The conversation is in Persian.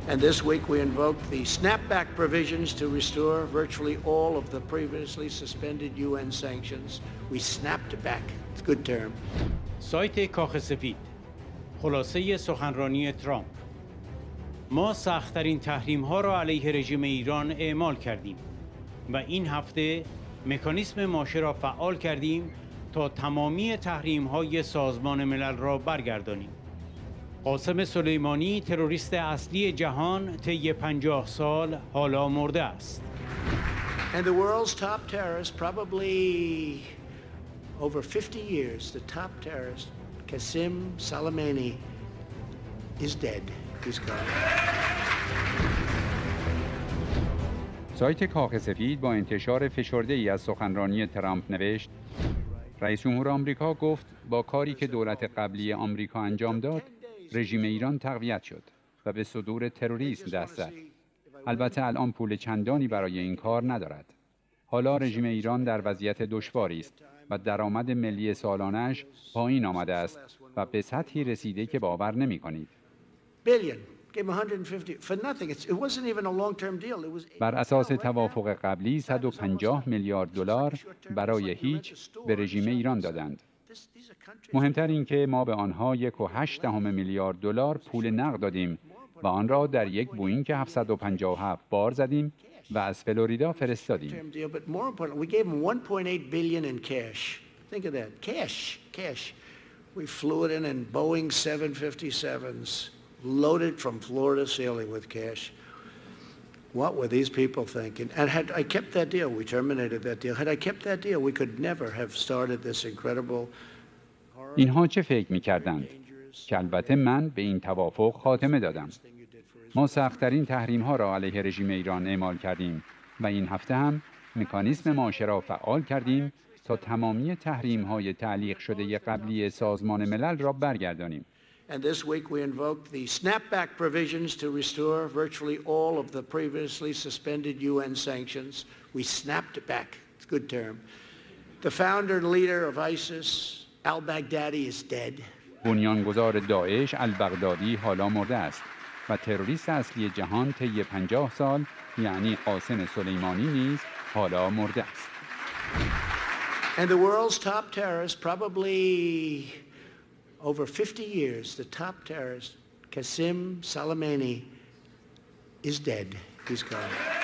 And this week we invoked the snapback provisions to restore virtually all of the previously suspended UN sanctions. We snapped back. It's a good term. سایت کاخ سفید. خلاصه سخنرانی ترامپ. ما سخت‌ترین تحریم‌ها را علیه رژیم ایران اعمال کردیم و این هفته مکانیزم ماشه را فعال کردیم تا تمامی تحریم‌های سازمان ملل را برگردانیم. قاسم سلیمانی تروریست اصلی جهان طی 50 سال حالا مرده است. And the world's top terrorist, probably over 50 years, the top terrorist, Qasem Soleimani, is dead. He's gone. سایت کاخ سفید با انتشار فشرده‌ای از سخنرانی ترامپ نوشت: رئیس جمهور آمریکا گفت با کاری که دولت قبلی آمریکا انجام داد، رژیم ایران تقویت شد و به صدور تروریسم دست زد. البته الان پول چندانی برای این کار ندارد. حالا رژیم ایران در وضعیت دشواری است و درآمد ملی سالانه‌اش پایین آمده است و به سطحی رسیده که باور نمی‌کنید. بر اساس توافق قبلی 150 میلیارد دلار برای هیچ به رژیم ایران دادند. مهمتر این که ما به آنها 1.8 میلیارد دلار پول نقد دادیم و آن را در یک بوئینگ 757 بار زدیم و از فلوریدا فرستادیم. We flew it in Boeing 757s, loaded from floor to ceiling with cash. What were these people thinking? And had I kept that deal, we terminated that deal. Had I kept that deal, we could never have started this incredible. اینها چه فکر می‌کردند؟ که البته من به این توافق خاتمه دادم. ما سخت‌ترین تحریم‌ها را علیه رژیم ایران اعمال کردیم و این هفته هم مکانیزم ماشه را فعال کردیم تا تمامی تحریم‌های تعلیق شده قبلی سازمان ملل را برگردانیم. And this week we invoked the snapback provisions to restore virtually all of the previously suspended UN sanctions. We snapped back. It's a good term. The founder and leader of ISIS, al-Baghdadi, is dead. بنیانگذار داعش البغدادی حالا مرده است و تروریست اصلی جهان طی 50 سال یعنی قاسم سلیمانی نیز حالا مرده است. And the world's top terrorist, probably over 50 years, the top terrorist, Qasem Soleimani, is dead. He's gone.